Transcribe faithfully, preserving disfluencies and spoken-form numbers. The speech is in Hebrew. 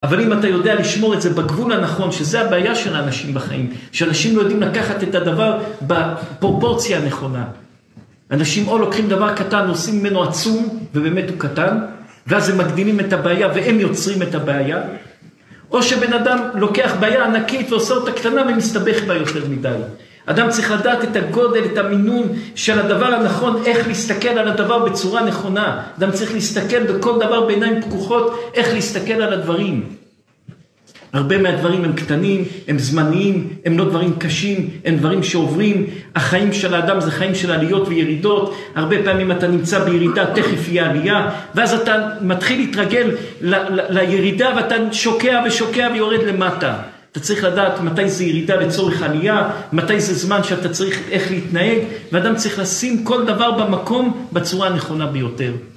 אבל אם אתה יודע לשמור את זה בגבול הנכון, שזה הבעיה של האנשים בחיים, שאנשים לא יודעים לקחת את הדבר בפרופורציה הנכונה. אנשים או לוקחים דבר קטן, עושים ממנו עצום, ובאמת הוא קטן, ואז הם מגדילים את הבעיה, והם יוצרים את הבעיה, או שבן אדם לוקח בעיה ענקית ועושה אותה קטנה ומסתבך בה יותר מדי. אדם צריך לדעת את הגודל, את המינון של הדבר הנכון, איך להסתכל על הדבר בצורה נכונה. אדם צריך להסתכל בכל דבר בעיניים פקוחות, איך להסתכל על הדברים. הרבה מהדברים הם קטנים, הם זמניים, הם לא דברים קשים, הם דברים שעוברים. החיים של האדם זה חיים של עליות וירידות. הרבה פעמים אתה נמצא בירידה, תכף יהיה עלייה, ואז אתה מתחיל להתרגל ל- ל- לירידה ואתה שוקע ושוקע ויורד למטה. אתה צריך לדעת מתי זה ירידה לצורך עלייה, מתי זה זמן שאתה צריך איך להתנהג, ואדם צריך לשים כל דבר במקום בצורה הנכונה ביותר.